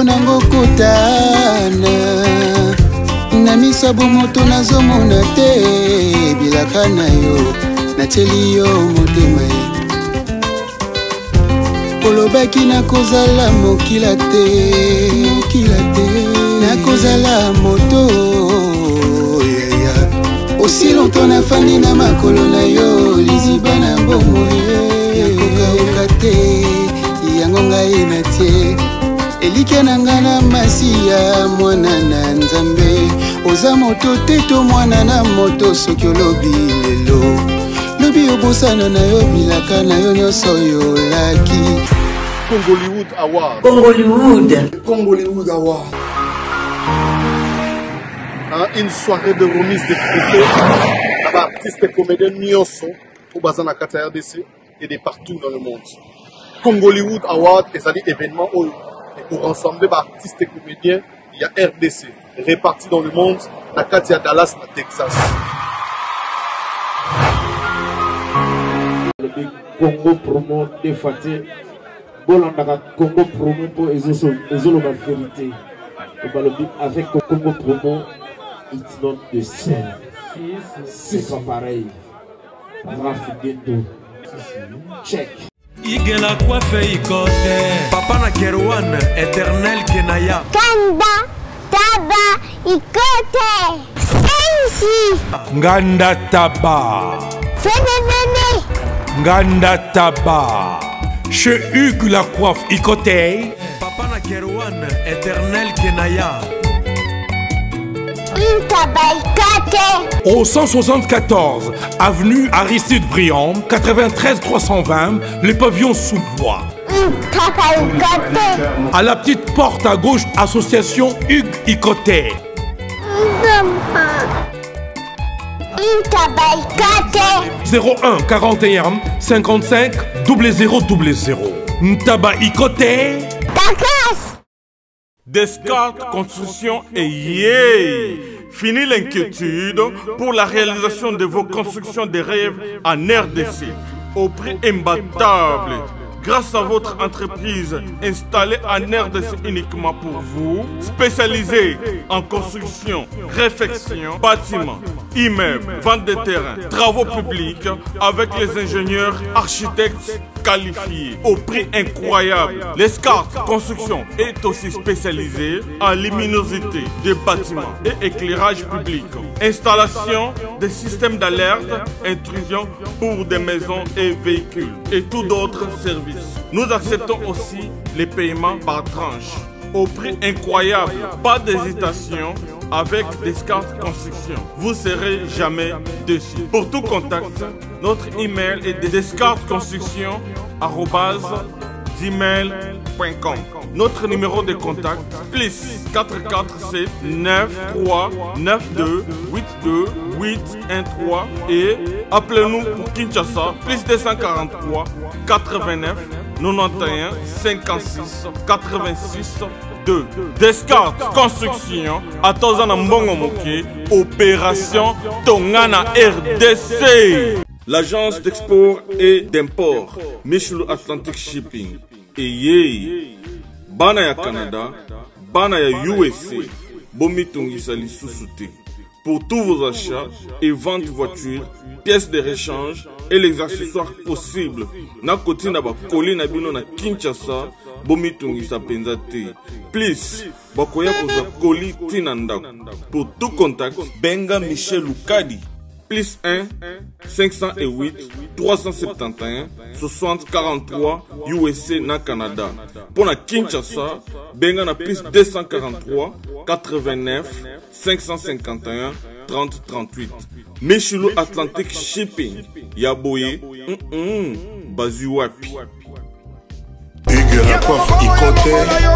nango kotana na misabu moto nazomona te bilaka na yo nateli yo motema olobaki nakozala mokila te nakozala moto aussi longtemps nafandi na makolo na yo liziba na bomo nakokauka te yango ngai natie elike na nga na masiya mwana na nzambe oza moto te to mwana na moto soki olobi lelo lobi obosana na yo bilaka na yo nyonso yolaki. Congollywood Award. Congollywood Award. Une soirée de remise de trophées à artistes et comédiens nyonso au Bazana Kata RDC et de partout dans le monde. Congollywood Award est un événement pour rassembler artistes et comédiens, il y a RDC répartis dans le monde, na Katia Dallas, na Texas. Le Congo promo défaté, Bolanda Congo promo pour Ezolo ma vérité. Avec Congo promo, it's not the same. C'est pas pareil. Rafigeto. Check. Igela coiffe ikote Papa na Kerwan éternel Kenaya Kanda Taba ikote Sensi Nganda Taba Fenenene Nganda Taba Chez Hugues la coiffe ikote Papa na Kerwan éternel Kenaya Au 174 avenue Aristide Briand, 93 320, les pavillons sous bois. À la petite porte à gauche, association Hugues Ikoté. 01 41 55 0000. Ntaba Ikoté. Descartes Construction et yeah! Fini l'inquiétude pour la réalisation de vos constructions de rêves en RDC au prix imbattable. Grâce à votre entreprise installée en RDC uniquement pour vous, spécialisée en construction, réfection, bâtiments, immeubles, vente de terrains, travaux publics avec les ingénieurs architectes qualifiés au prix incroyable. Descartes Construction est aussi spécialisée en luminosité des bâtiments et éclairage public, installation des systèmes d'alerte, intrusion pour des maisons et véhicules et tout d'autres services. Nous acceptons aussi les paiements par tranche au prix incroyable. Pas d'hésitation avec Descartes Construction. Vous serez jamais déçus. Pour tout contact, notre email est descartesconstruction@gmail.com. Notre numéro de contact plus 447 93 92 82 813 et appelez-nous pour Kinshasa plus 243 89 91 56 86 2. Descartes Construction à Tozana Mbongo Moké, opération Tongana RDC. L'agence d'export et d'import Michulu Atlantic Shipping et yé bana ya Canada, bana ya USA, bomitungisa lisusu. Pour tous vos achats et ventes de voitures, pièces de rechange et les accessoires possibles. Na koti na ba koli na bino na Kinshasa, bomitungisa penza te. Please, bakoya koza koli tinanda. Pour tout contact, benga Michel Lukadi. Plus 1 508 371 60 43 USA na Canada. Pour la Kinshasa, benga na plus 243 89 551 30 38. Michulu Atlantic Shipping. Yaboye, Bazu wapi. Hugues la coiffe Ikoté.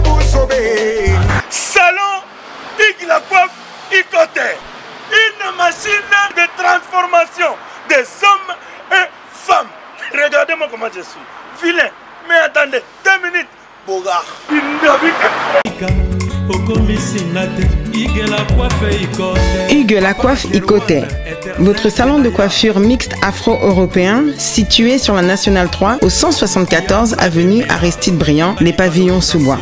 Salon Hugues la coiffe Ikoté. Une machine de transformation des hommes et femmes. Regardez-moi comment je suis. Vilain. Mais attendez, 2 minutes. Bogart. Hugues la coiffe Ikoté. Votre salon de coiffure mixte afro-européen situé sur la Nationale 3 au 174 avenue Aristide Briand, les pavillons sous bois.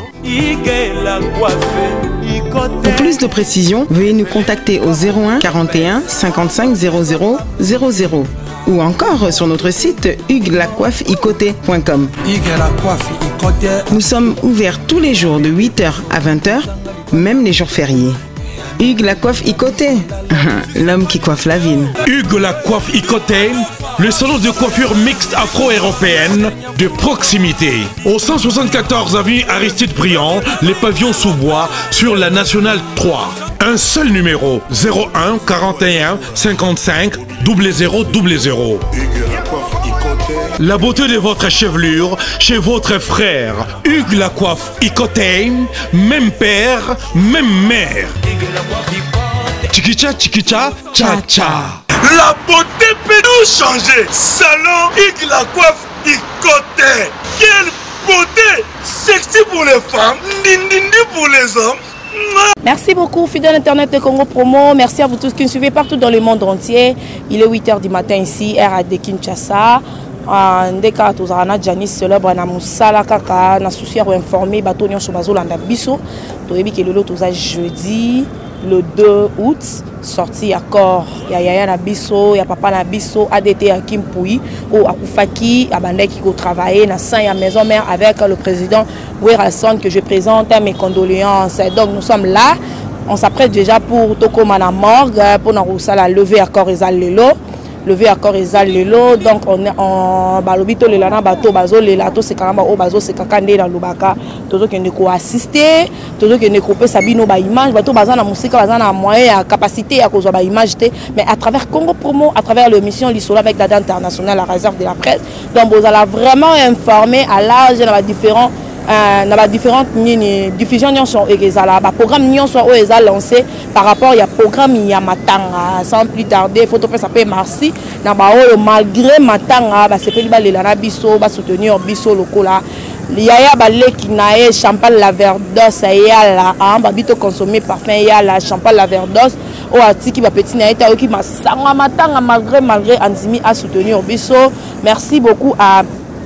Pour plus de précisions, veuillez nous contacter au 01 41 55 00 00 ou encore sur notre site huguelacoiffeikoté.com. Nous sommes ouverts tous les jours de 8h à 20h, même les jours fériés. Hugues la coiffe Ikoté, l'homme qui coiffe la ville. Hugues la coiffe Ikoté, le salon de coiffure mixte afro-européenne de proximité. Au 174 avenue Aristide Briand, les pavillons sous bois sur la Nationale 3. Un seul numéro, 01 41 55 00 00. La beauté de votre chevelure chez votre frère. Hugues la coiffe Ikoté, même père, même mère. Chikicha, chikicha, cha cha. La beauté peut nous changer. Salon Hugues la coiffe Ikoté. Quelle beauté! Sexy pour les femmes, dindindi pour les hommes. Merci beaucoup, fidèle internet de Congo Promo. Merci à vous tous qui nous suivez partout dans le monde entier. Il est 8h du matin ici, RAD Kinshasa. Ndeka tozana Janis célèbre na musala kaka na souci à informer bato nyonso bazolanda biso. Toyebi ke lelo toza jeudi le 2 août sorti accord ya yaya na biso ya papa na biso ADT à Kimpui ou akufaki abandaki ko travailler na sein ya maison mère avec le président Werasson que je présente mes condoléances. Donc nous sommes là, on s'apprête déjà pour Tokoma na morgue pour na rusala lever accord ezal lelo. Levé à corps et lelo, donc on est en balobito le lana bateau bazo le lato c'est quand même au bazo c'est kakande dans lubaka toujours que ne ko assister toujours que ne couper sabino ba image bateau bazana na musique bazana na moyen à capacité à cause ba image mais à travers Congo Promo à travers l'émission Lissola avec la date internationale la réserve de la presse donc vous allez vraiment informer à l'âge dans les différentes diffusions sont les programmes sont lancés par rapport à programme Yamatanga sans plus tarder photo ça peut merci malgré Matanga c'est pas les lana biso va soutenir biso lokola yaya balé qui nae champagne la verdosse yala babito consommer parfum yala champagne la verdosse o atiki ba petit naeta qui masanga matanga malgré Anzimi à soutenir biso. Merci beaucoup à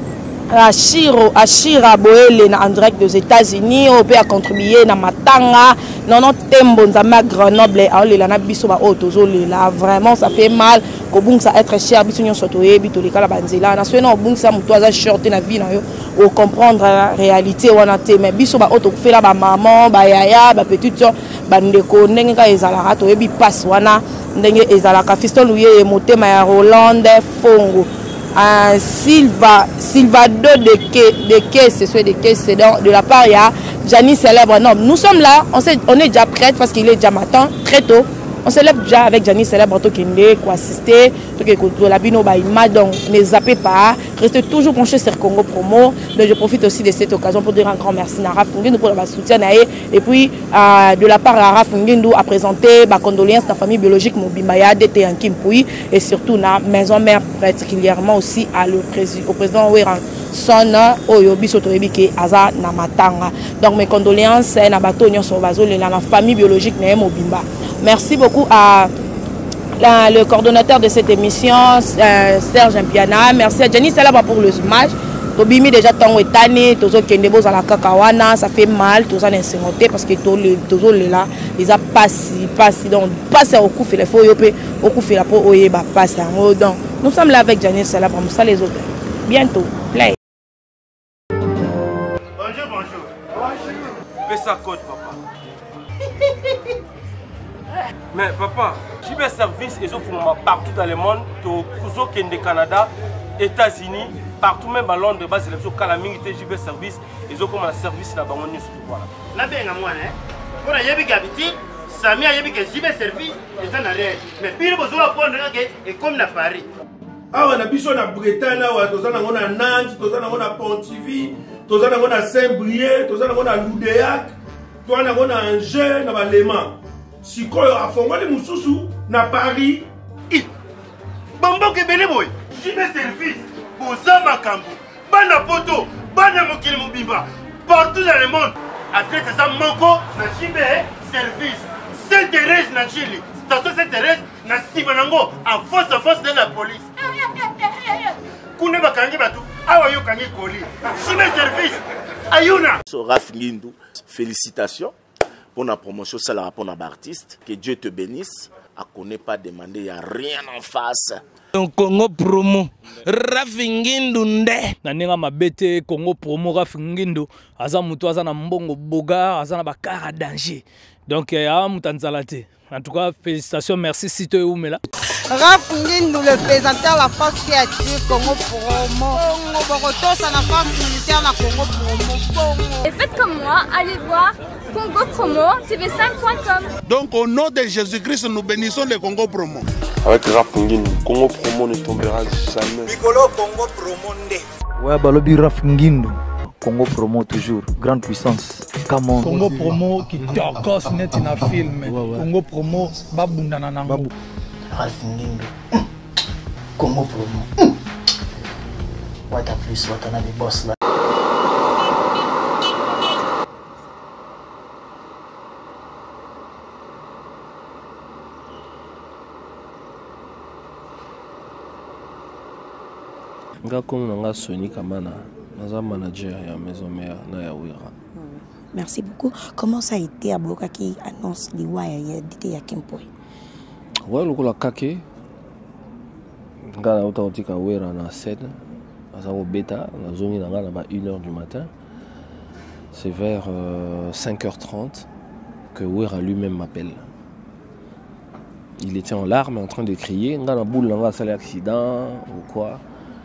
Ashira Boele en direct des États-Unis, au a contribué na Matanga, non tembo nzama Grenoble et on la biso ba otozo là vraiment ça fait mal ko bung ça être cher biso nyon soto yebi to likala banzela na soena bung ça muto aza shorté na vie na yo au comprendre la réalité wana te mais biso ba oto fela ba maman ba yaya ba petite ba ndeko ndenge ka ezala to yebi passe wana ndenge ezala ka fiston uye motema ya Roland Fongo. Silva 2 de caisse, c'est de caisse de la part il y a Janis célèbre. Non, nous sommes là, on est déjà prêts parce qu'il est déjà matin, très tôt. On se lève déjà avec Janis célèbre qui est quoi assister, la bino ba image donc ne zappez pas, restez toujours branchés sur Congo Promo. Donc je profite aussi de cette occasion pour dire un grand merci à Raph Nguindou pour le soutien et puis de la part à Raph Nguindou à présenter ma condoléance à la famille biologique Mobimbaya DT en Kimpui et surtout na maison mère particulièrement aussi au président Werasson Oyobi Sotoyebike Aza na Matanga. Donc mes condoléances na bato nyonso bazole na la famille biologique na Mobimba. Merci beaucoup à le coordonnateur de cette émission, Serge Mpiana. Merci à Jenny Salaba pour le match. Tobimi déjà tant etani, tozo kendebo za la kakawana, ça fait mal, tozo n'insémonté parce que tozo là, ils a passé donc passe au coup fait les faux yopé, au coup fait la peau oyeba passe donc nous sommes là avec Jenny Salaba, nous ça les autres. Bientôt, play. Bonjour. Fais ça code papa. Mais papa, JB Service ils offrent partout dans le monde, au Canada, États-Unis, partout même à Londres, bas c'est le Calaming JB Service, ils offrent un service là-bas on est voilà. Là bien moi hein. Pour y avoir habitude, Samia y a que JB Service, ils en arrière. Mais puis besoin de prendre et comme na Paris. Ah on a biso na Bretagne là, tozana ngona Nantes, tozana ngona Pontivy, tozana ngona Saint-Brieuc, tozana ngona Loudéac, tozana ngona Angers na Baléman. Si quoi a formé les moussousou na Paris, Bambo Kebele boy, JB Service, Boza Makambo, Bana Poto, Bana Mokili Mobimba, partout dans le monde. athlète eza moko na jibe service Sainte-Thérèse na Chili station Sainte-Thérèse na nsima nango en face de la police kuna bakangi batu awa yo kangi koli jibe service ayuna Raf Ngindou, félicitations pour la promotion, c'est le rapport d'un artiste. Que Dieu te bénisse. À qu'on n'ait pas demandé, il n'y a rien en face. Congo promo Raf Ngindou nde naninga mabete Congo promo Raf Ngindou aza mutu aza na mbongo boga aza na bakara danger donc ya mutanzala te. En tout cas, félicitations, merci si tu es où mais là. Raf Ngindou, le présentateur de la force créative Congo Promo. Congo Boroto, c'est la force militaire de Congo Promo. Et faites comme moi, allez voir Congo Promo, tv5.com. Donc au nom de Jésus-Christ, nous bénissons le Congo Promo. Avec Raf Ngindou, Congo Promo ne tombera jamais. Piccolo Congo Promo nde. Ouais, balobi Raf Ngindou. Congo Promo toujours, grande puissance. Come on. Congo Promo qui torcos net in a film. Congo Promo babunda na nango. Raf Ngindou. Congo Promo. What a plus, what another boss là. Nga comme nga Sony Kamana. Naza manager ya maison mère na ya Wira. Merci beaucoup. Comment ça a été à Boka qui annonce les waya d'été ya Kempoy? Ouais, le la kake. Nga na autant Wira na 7. Asa au bêta, la zone na nga ba 1h du matin. C'est vers 5h30 que Wira lui-même m'appelle. Il était en larmes en train de crier, nga na boule nga ça l'accident ou quoi.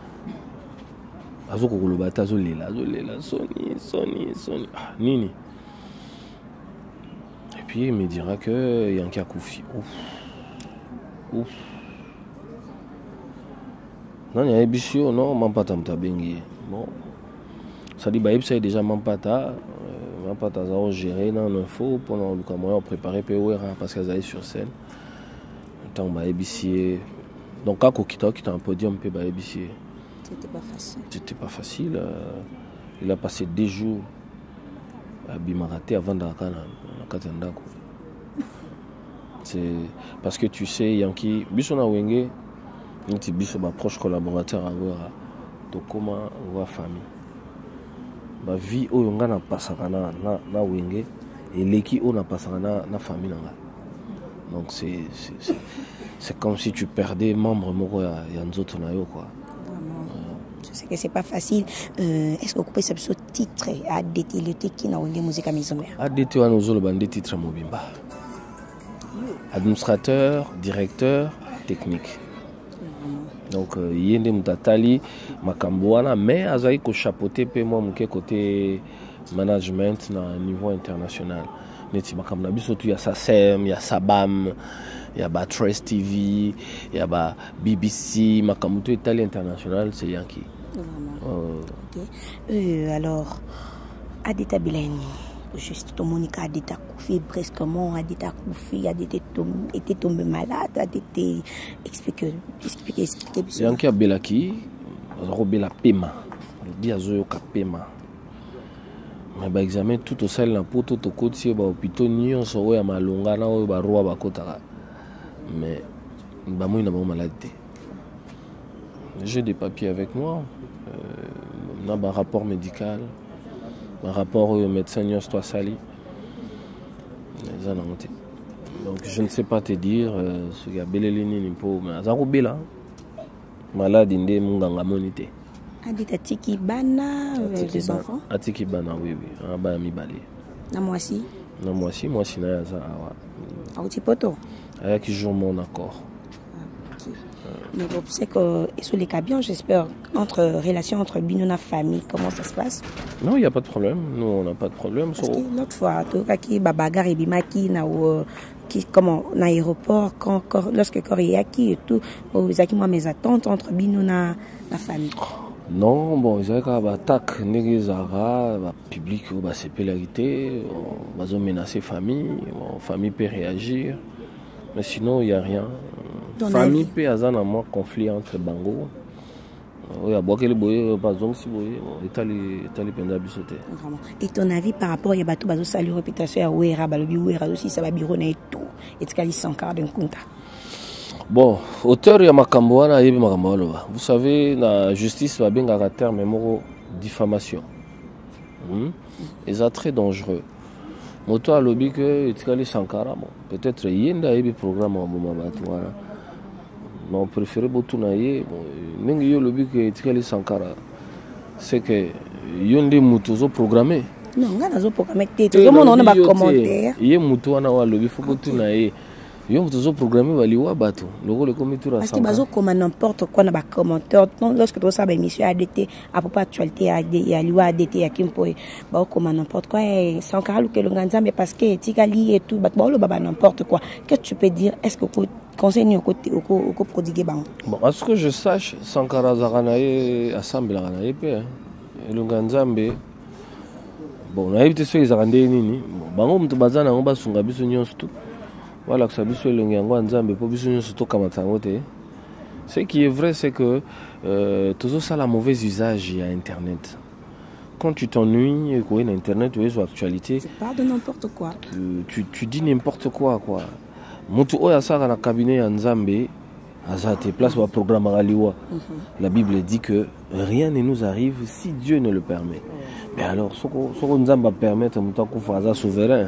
Azoko kolobata zolela Sony nini. Et puis il me dira que Yanki a Koufi. Ouf. Non, il y a Ebisio, non, Mampata Mtabengi. Bon. Ça dit, bah, c'est déjà Mampata a géré dans l'info pendant le caméra préparé PORA parce qu'elles allaient sur scène. Tant bah, Ebisio. Donc, à Kokita, qui était un podium, bah, Ebisio. C'était pas facile. C'était pas facile. Il a passé 2 jours à Bimaraté avant d'aller à Katendako. C'est parce que tu sais, Yankee, Bissona Wenge, nous sommes proches collaborateurs à Wera. Donc comment on va famille. Ma vie où on a passé na Wenge et l'équipe on a passé na famille là. Donc c'est comme si tu perdais membre moko ya nzoto na yo quoi. Je sais que c'est pas facile. Est-ce que vous pouvez savoir ce titre à DT qui n'a pas musique à maison mère? ADT on a un des titres Mobimba. Administrateur, directeur, technique. Donc yende mutatali makamboana mais azai ko chapeauter pe moi muke côté management na niveau international. Neti makamna biso tu ya SACEM, ya SABAM, ya ba Trace TV, ya ba BBC, makamuto Italie international c'est Yankee. Okay. Alors, Adita Bilani, juste ton Monica Adita Koufi, brusquement, Adita Koufi, Adita était tombé malade, Adita expliquer. Yankee Belaki, Robela Pema, Biazo Kapema. Mais bah examen tout au sel na poto to côté ba hôpital nion so ya malonga na ba roi ba kotaka. Mais bah moi il n'a pas maladie. J'ai des papiers avec moi. On a un rapport médical, un rapport au médecin Nios Sali. Donc je ne sais pas te dire ce qu'il y a belelini nimpo mais azarobé là. Malade inde munganga monité. Adita tiki bana les enfants. Atiki bana oui. Aba mi balé. Na moisi. Na moisi na yaza awa. Au tipoto. Aya qui joue mon accord. Mais vous savez que sur les cabions, j'espère, relation entre Binona famille, comment ça se passe? Non, il n'y a pas de problème. Nous, on n'a pas de problème. Parce que l'autre fois, qui babagar et bimaki na comment na aéroport lorsque Koréaki et tout, vous avez moi mes attentes entre Binona la famille. Non, bon, ils avaient attaque négizara, public ou c'est pélarité, ils ont menacé famille, famille peut réagir, mais sinon il n'y a rien. Famille peut avoir un conflit entre Bango, Oui, à Boakele Boye, par exemple, si Boye, Etali Penda Bissoté. Vraiment. Et ton avis par rapport à Yabatou Bazo Salut réputation à Ouera, Balobi Ouera aussi, ça va bironner et tout. Et tu as 100 d'un compte. Bon, auteur ya Makamboana Yebi Makamboana. Vous savez, la justice va bien à terme mémoro diffamation. Et c'est très dangereux. Moto a lobby que Etikali Sankara, bon, peut-être Yenda Yebi programme en Boumabatoana. Mais on préférait Botunaye, bon, yo lobby que Etikali Sankara. C'est que Yonde Moutozo programmé. Non, on a programmé. Tout le monde a commentaire. Yé Moutouana wa lobby, faut Botunaye. Yo mtozo programme baliwa bato loko le comité parce que bazo comme n'importe quoi na ba commentaire lorsque tu ça ba émission ADT à propos actualité ya liwa ADT ya kimpo ba comme n'importe quoi sans caralo que le nganzambe parce que tikali et tout ba lo baba n'importe quoi. Qu'est-ce que tu peux dire? Est-ce que conseil au côté au prodiguer bon à ce que je sache Sankara Zaranaye assemble la Ranaye pe le nganzambe bon na éviter ceux qui zarande nini bango mtu bazana ngomba sunga biso nyonso tout. Voilà que ça biso longiango nzambe po biso nyonso to kamatango te. Ce qui est vrai c'est que toujours ça la mauvais usage à internet. Quand tu t'ennuies quoi sur internet ou sur actualité, tu parles de n'importe quoi. Tu dis n'importe quoi. Mutu oya saka na cabinet ya nzambe azate place wa programme raliwa. La Bible dit que rien ne nous arrive si Dieu ne le permet. Mais alors soko nzamba permettre mutu akufa souverain.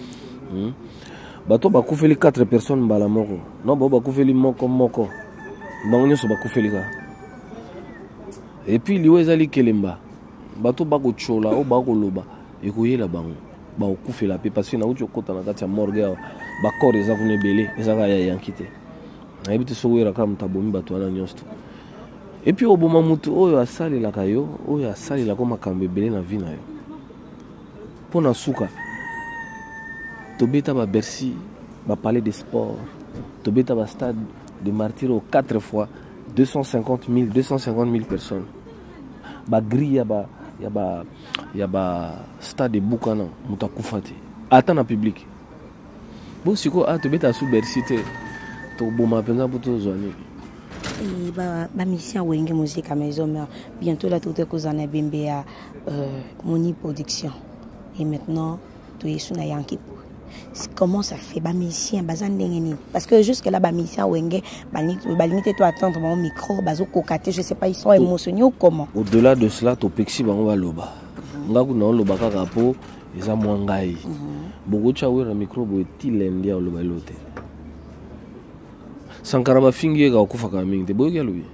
Bato bakufeli 4 personnes mbala moko non ba bakufeli moko bango nyonso bakufeli ka et puis liwe ezali kelemba bato bakochola o bakoloba ekoyela bango bakufela pe parce que na uti okota na kati ya morgue bakor eza kuna ebele ezaka ya yankite nayebi te soki oyelaka moto abomi bato wana nyonso et puis oboma motu oyo asalelaka yo oyo asalelaka makambo ebele na vie na yo mpo na suka Tobeta ba Bercy, ba palais des sports, Tobeta ba stade de martyrs aux 4 fois 250 000 personnes. Ba grille ya ba stade de Boukana, Moutakufate. Attends en public. Bon siko Tobeta sous Bercy te to boma penza buto zone. Et ba mission wenge musique à maison mais bientôt là tout est kozana bembe à Moni production. Et maintenant tu es sous na Yankee. Comment ça fait bamisien bazandengeni parce que jusque là bamisien wenge balinité toi attendre mon micro bazo kokate je sais pas ils sont émotionnés ou comment. Au-delà de cela to pexi bango ba loba ngaku na loba kaka po eza mwangai bogo chawe na micro bo tilendia loba lote Sankara ba fingi ga kufa ka mingi te boyo ya lobi.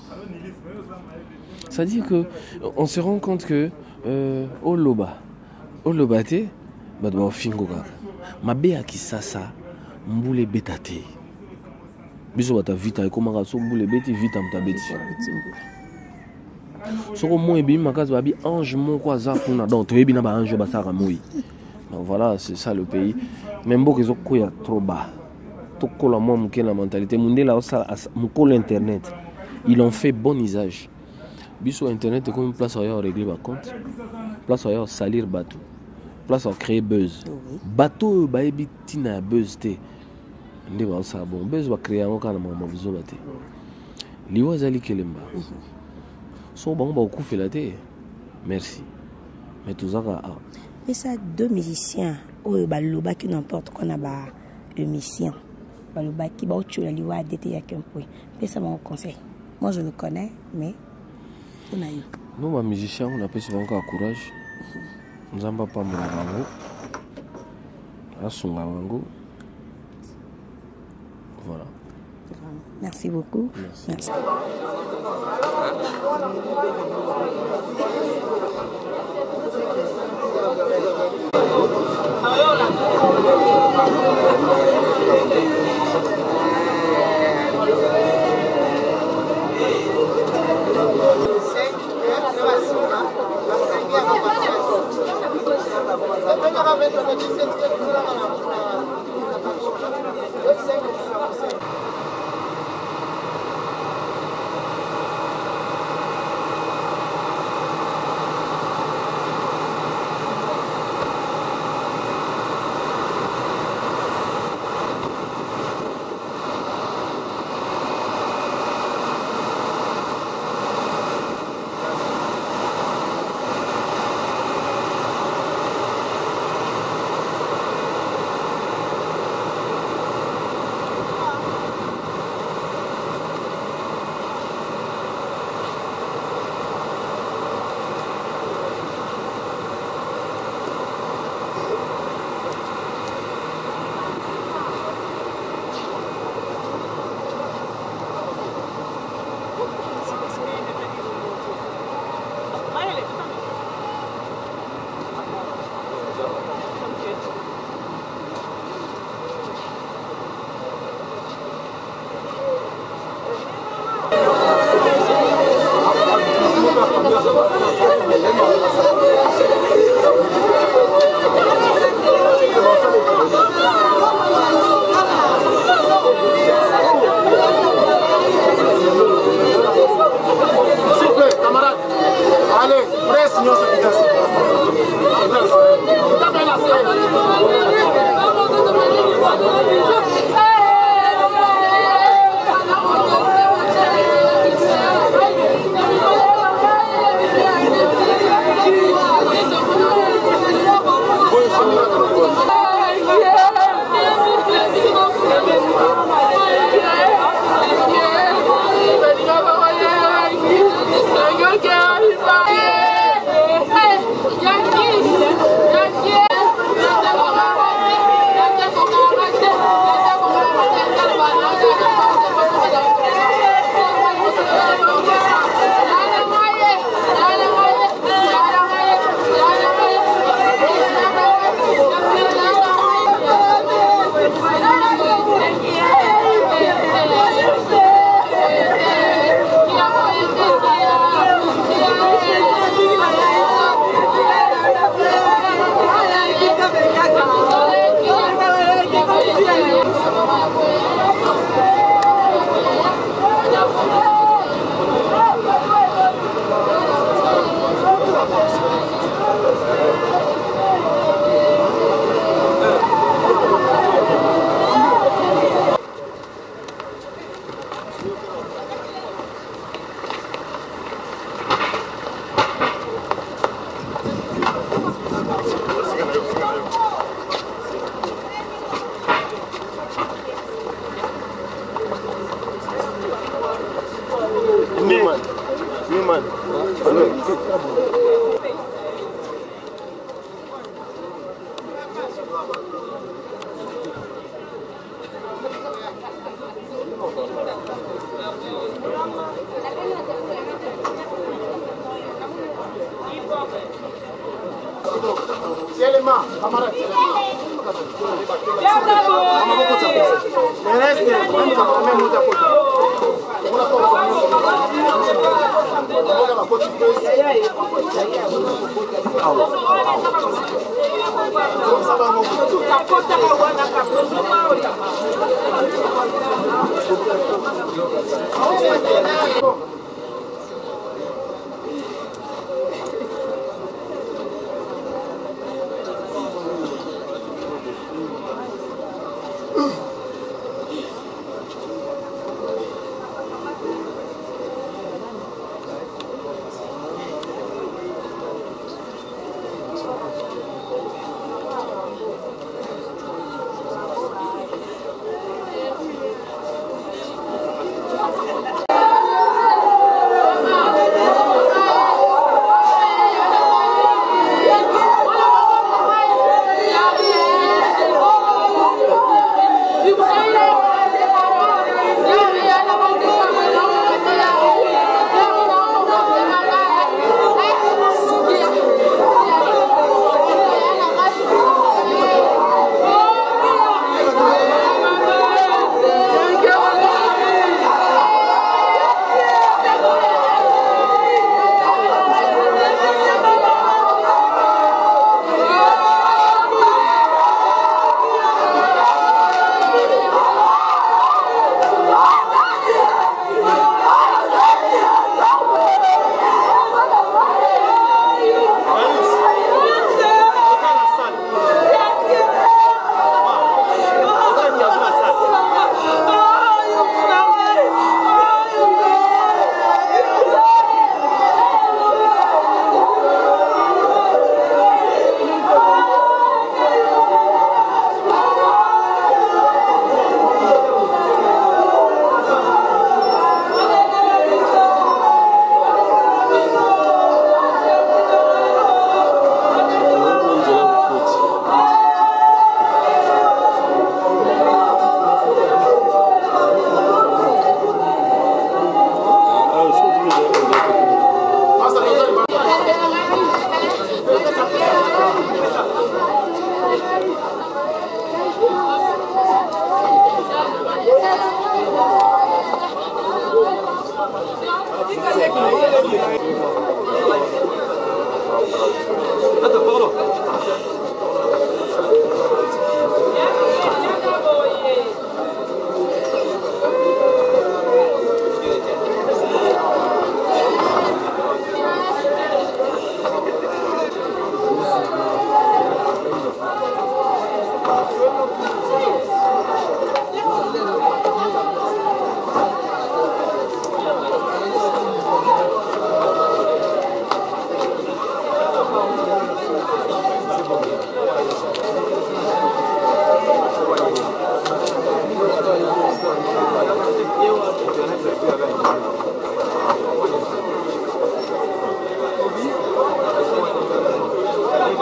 Ça dit que on se rend compte que au loba te ba do fingo ka mabe ya kisasa mbule betate biso bata vita ekomaka so mbule beti vita mtabeti soko mo ebi makazi babi ange moko aza kuna donc toyebi na ba ange basaka moi. Donc voilà, c'est ça le pays même mboka ezokoya trop bas tokola mo muke na mentalité mundela osala mukolo internet ils ont fait bon usage biso internet comme une place où on régler ba compte place où on salir bateau place à créer buzz. Bateau baebi tina buzz te. Nde ba ça bon buzz va créer encore na mama bizo bate. Liwa zali kelemba. So bango ba okufela te. Merci. Mais tout ça mais ça deux musiciens oyo baloba qui n'importe quoi na ba émission. Baloba qui ba ochula liwa dete ya kempo. Mais ça mon conseil. Moi je le connais mais on a eu. Nous ma musicien on appelle ça encore courage. Nzamba pambola bango asunga bango voilà. Merci beaucoup. Merci. Allez, presse, nous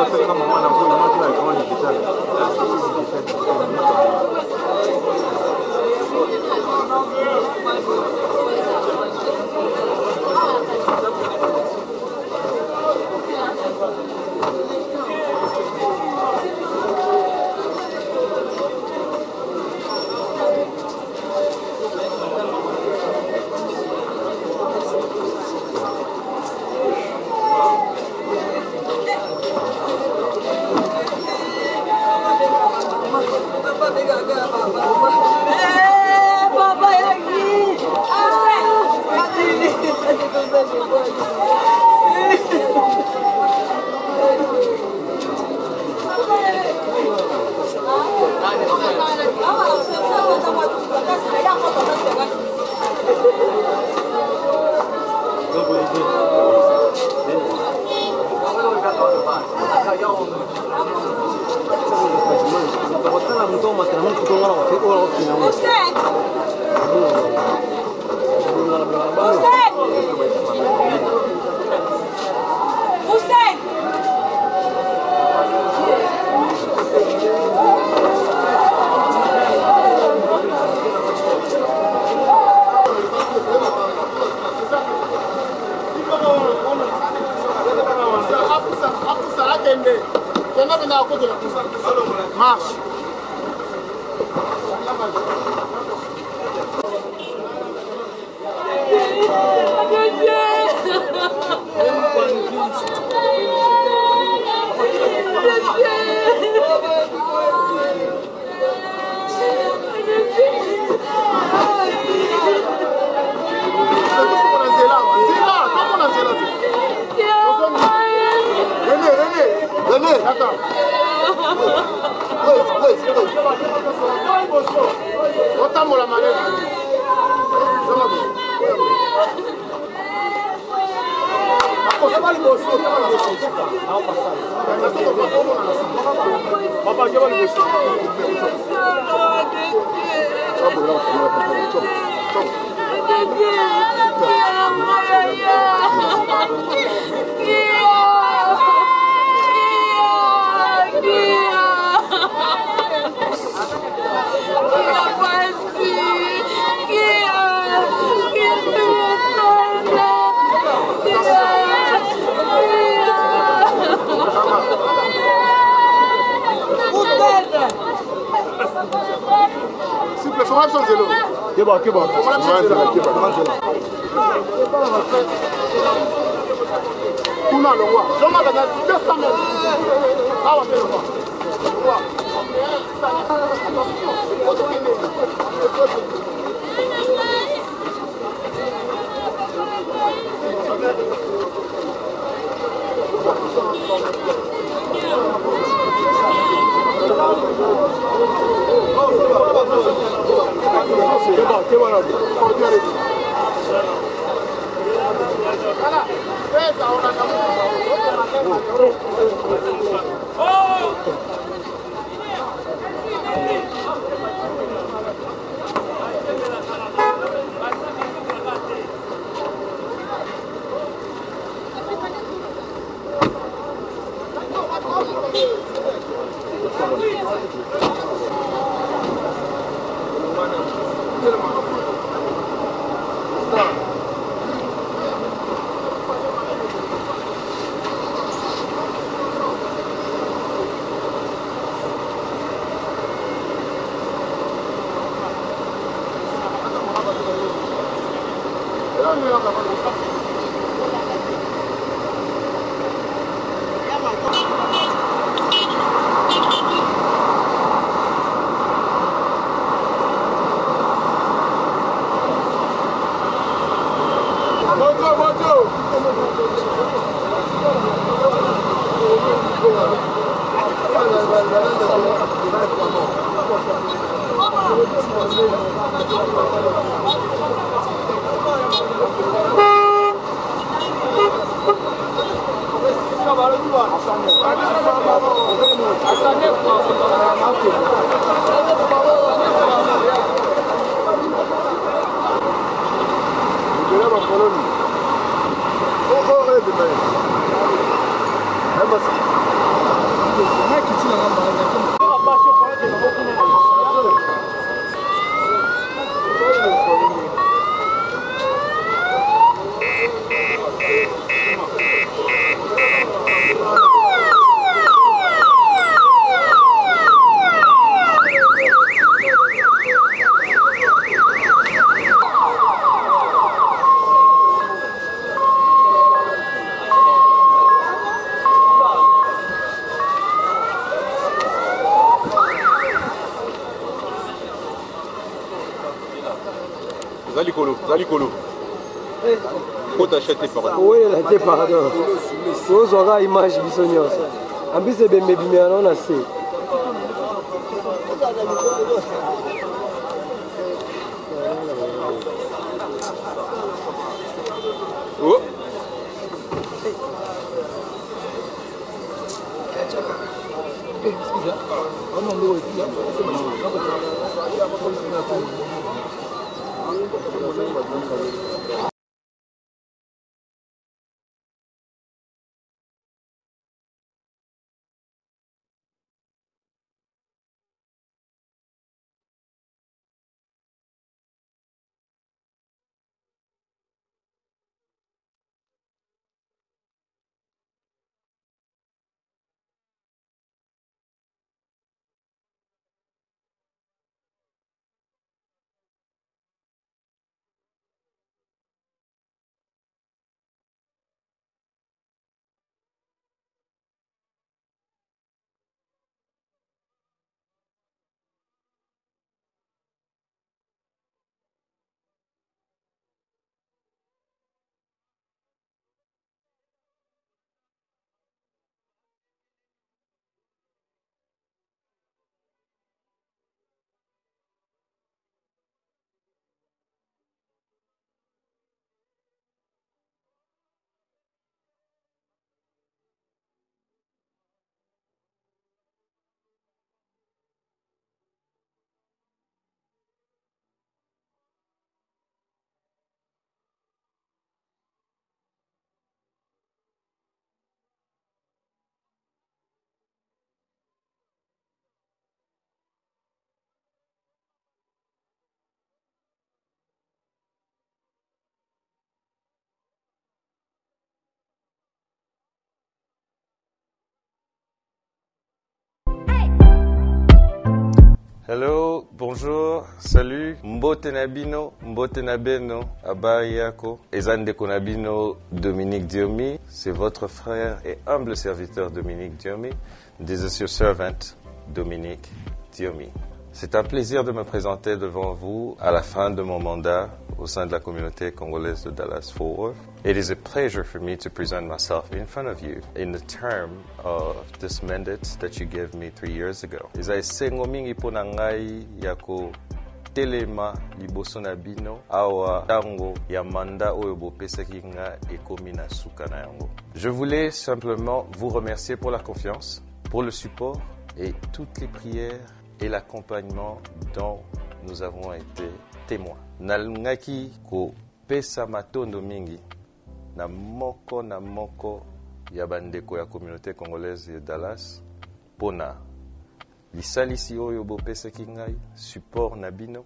Marche. Otambola maneno. Que bon. Licolo. Faut t'acheter pardon. Oui, la té pardon. Faut zoga image bisognos. Ambise bembe bimero na se. Oh. Hello, bonjour, salut, mbote nabino, mbote nabeno, habari yako, ezande konabino Dominique Diomi, c'est votre frère et humble serviteur Dominique Diomi, this is your servant Dominique Diomi. C'est un plaisir de me présenter devant vous à la fin de mon mandat au sein de la communauté congolaise de Dallas-Fort Worth. It is a pleasure for me to present myself in front of you in the term of this mandate that you gave me 3 years ago. Eza esengo mingi pona ngai yako telema liboso na bino awa tango ya manda oyo bopesaki nga ekomi na suka na yango. Je voulais simplement vous remercier pour la confiance, pour le support et toutes les prières et l'accompagnement dont nous avons été témoins. Nalungaki ko pesa matondo mingi na moko ya bandeko ya communauté congolaise de Dallas pona lisalisi oyo bopesaki ngai support na bino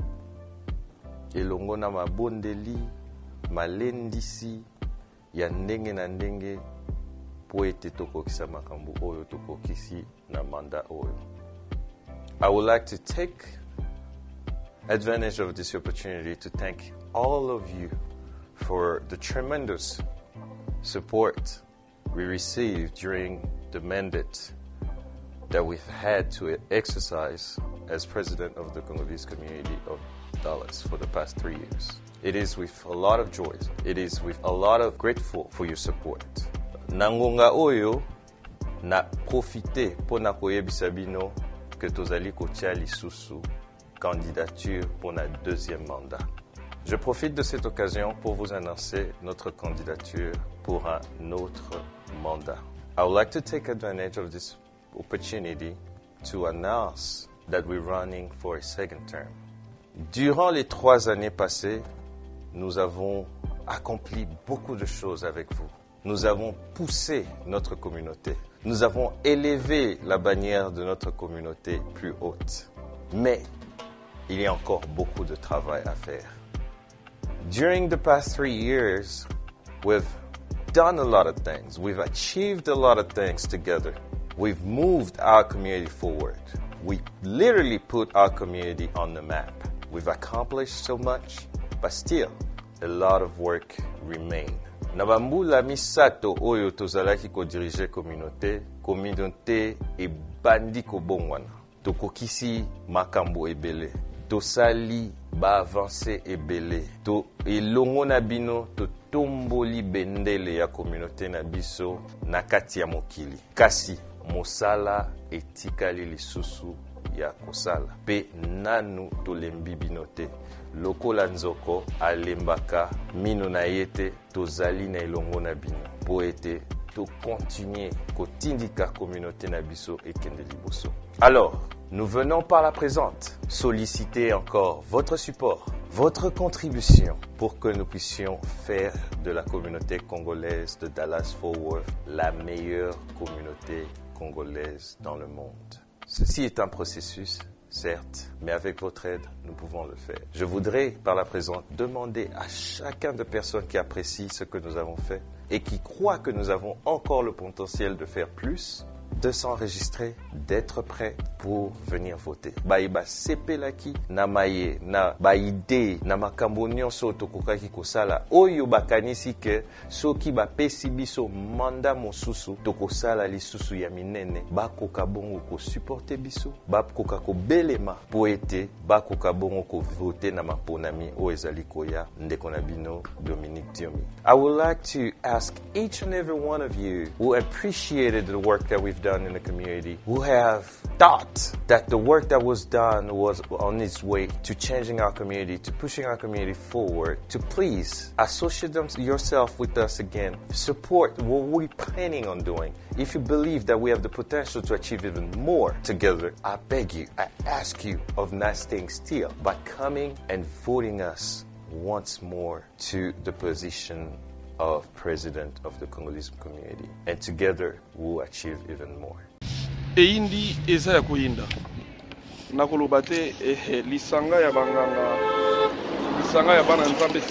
elongo na mabondeli malendisi ya ndenge na ndenge po ete tokokisa makambo oyo tokokisi na manda oyo. I would like to take advantage of this opportunity to thank all of you for the tremendous support we received during the mandate that we've had to exercise as president of the Congolese community of Dallas for the past 3 years. It is with a lot of joy. It is with a lot of grateful for your support. Nangonga oyo na profite pona koyebisa bino que tozali kotia lisusu candidature pour notre deuxième mandat. Je profite de cette occasion pour vous annoncer notre candidature pour un autre mandat. I would like to take advantage of this opportunity to announce that we're running for a second term. Durant les 3 années passées, nous avons accompli beaucoup de choses avec vous. Nous avons poussé notre communauté. Nous avons élevé la bannière de notre communauté plus haute. Mais il y a encore beaucoup de travail à faire. During the past 3 years, we've done a lot of things. We've achieved a lot of things together. We've moved our community forward. We literally put our community on the map. We've accomplished so much, but still, a lot of work remains. Na bambula misato oyo tozalaki ko diriger communauté ebandi ko bongwana. Tokokisi makambo ebele. Tosali ba avancer ebele to elongo na bino to tomboli bendele ya communauté na biso na kati ya mokili kasi mosala etikali lisusu ya kosala pe nanu tolembi bino te lokola nzoko alembaka mino na yete tozali na elongo na bino po ete to continuer kotindika communauté na biso ekende liboso. Alors, nous venons par la présente solliciter encore votre support, votre contribution pour que nous puissions faire de la communauté congolaise de Dallas-Fort Worth la meilleure communauté congolaise dans le monde. Ceci est un processus, certes, mais avec votre aide, nous pouvons le faire. Je voudrais, par la présente, demander à chacun de personnes qui apprécient ce que nous avons fait et qui croient que nous avons encore le potentiel de faire plus, de s'enregistrer, d'être prêt pour venir voter. Baiba sepelaki na maye na baide na makambo nyonso tokokaki kosala oyo bakanisi ke soki bapesi biso manda mosusu tokosala lisusu ya minene bakoka bongo ko supporter biso bakoka ko belema po ete bakoka bongo ko voter na maponami o ezali koya ndeko na bino Dominique Diomi. I would like to ask each and every one of you who appreciated the work that we've done in the community, who have thought that the work that was done was on its way to changing our community, to pushing our community forward, to please associate yourself with us again, support what we're planning on doing. If you believe that we have the potential to achieve even more together, I beg you, I ask you of not staying still, by coming and voting us once more to the position of president of the Congolese community, and together we'll achieve even more. Eindi eza ya koyinda nakoloba te lisanga ya banganga lisanga ya bana nzambe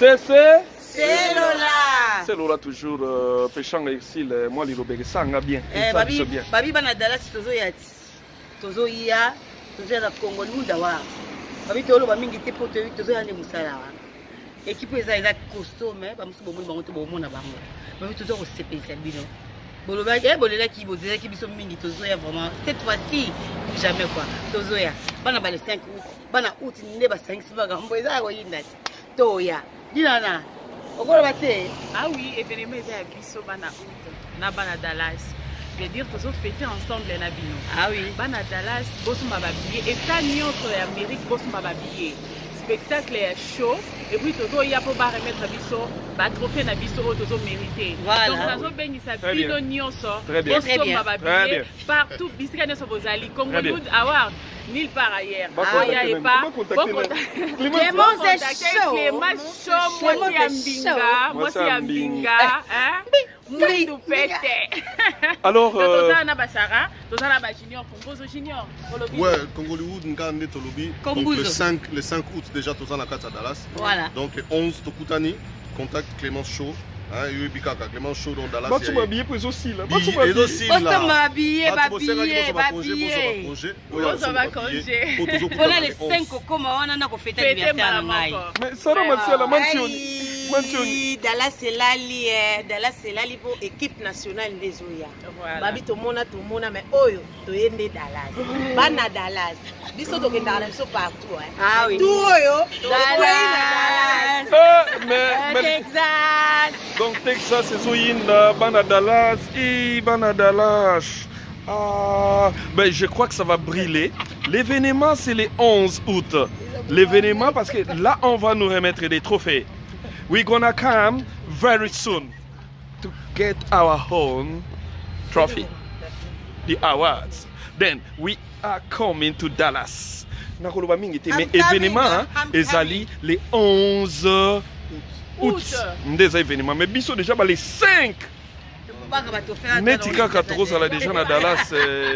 selola toujours pechanga exil moi lilobeke sanga bien babi bana Dallas tozoya na Congo luda wa babi toloba mingi te poto tozoya ne musala wa équipe eza costume ba musu bomoni bango te bomona bango babi tozo ko sepesa bino boloba bolela ki bozela ki biso mingi tozoya vraiment cette fois-ci jamais quoi tozoya bana ba le 5 août bana août ne ba 5 sibaga mboza ko yinda toya dinana okoloba te ah oui événement eza biso bana août na bana Dallas. Je veux dire tozo fêter ensemble na bino ah oui bana Dallas boso mababiye état nyonso ya Amérique boso mababiye spectacle ya show et puis tozo ya po ba remettre biso ba trophée na biso o tozo mériter donc nazo bengisa bino nyonso boso mababiye partout bisika nyonso bozali Congo Good Award nulle part ailleurs aya et pas Clément Chaud mosi ya mbinga hein Mwindu pete. Alors tozana basara tozana ba junior Kombozo junior ouais Congolwood ngande tolobi donc le 5 août déjà tozana kata Dallas voilà donc le 11 tokutani contact Clément Chaud. Hein, Clément Chaud dans Dallas. Tu m'as habillé pour aussi là. Tu m'as habillé, voilà les 5 comment on a fêté l'anniversaire mais ça la mentionné. Dallas c'est là pour équipe nationale des Oya. Babi to mona mais oyo to yende Dallas. Bana Dallas. Biso to Dallas partout hein. Ah oui. Tout oyo Dallas. Mais Texas. Donc Texas c'est Zoyinda, Bana Dallas, Bana Dallas. Ah, ben je crois que ça va briller. L'événement c'est le 11 août. L'événement parce que là on va nous remettre des trophées. We're gonna come very soon to get our own trophy, the awards. Then we are coming to Dallas. Nakoloba mingi te mais événement ezali le 11 août. Ndeza événement mais biso déjà les 5. Netika 14 à la déjà na Dallas.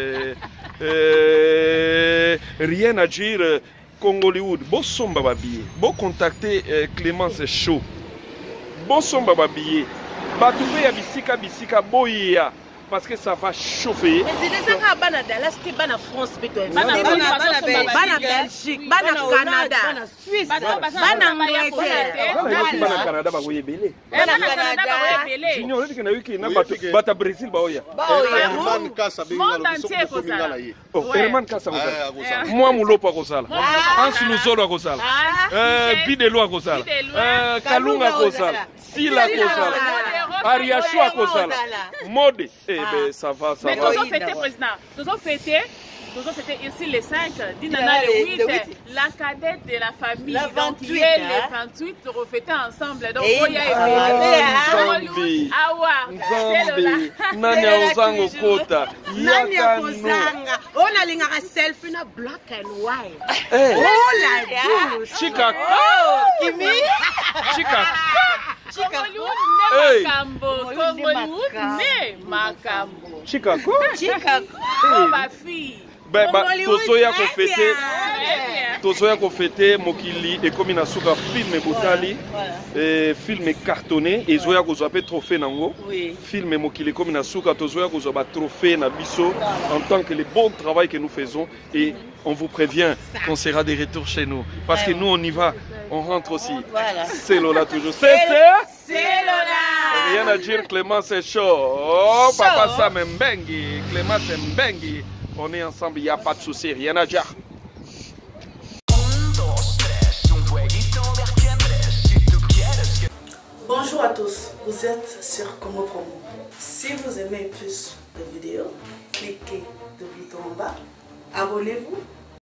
Rien à dire. Congolwood, bo somba babiye, bo contacter Clémence Chaud. Bo somba babiye. Batube ya bisika boya. parce que ça va chauffer. Mais c'est des gens qui sont Dallas, qui sont en France, en Belgique, en Canada, en Suisse, en Angleterre. En Canada, Junior, on a eu qui n'a pas Brésil, Herman Kassa, Herman Kassa, moi, Moulopo Rosal, Hans Luzolo Rosal, Videlo Rosal, Kalunga Rosal, Sila Rosal, Ariachua Rosal, Mode. Eh bien, ça va. Mais nous avons fêté, président. Nous avons fêté ici les 5, Dinana le 8, la cadette de la famille. Donc, hier, les 28, nous avons fêté ensemble. Donc, Oya et Félix. Nanya Ozango Kota. Nanya Kozanga. On a l'ingara selfie na black and white. Oh la douce. Chica. Kimi. Chica. Hey. Makambo. Chicago. Oh ma fille. Ben tozoya ko fêter mokili et comme na suka film botali film cartonné et zoya ko zoa trophée nango film mokili comme na suka tozoya ko zoa trophée na biso en tant que le bon travail que nous faisons et on vous prévient qu'on sera de retour chez nous parce que nous on y va, on rentre aussi. C'est Lola toujours. C'est Lola. Rien à dire, Clément c'est chaud. Oh papa Sam Mbengi, Clément c'est Mbengi. On est ensemble, il n'y a pas de souci, rien à dire. Bonjour à tous, vous êtes sur Congo Promo. Si vous aimez plus de vidéos, cliquez le bouton en bas, abonnez-vous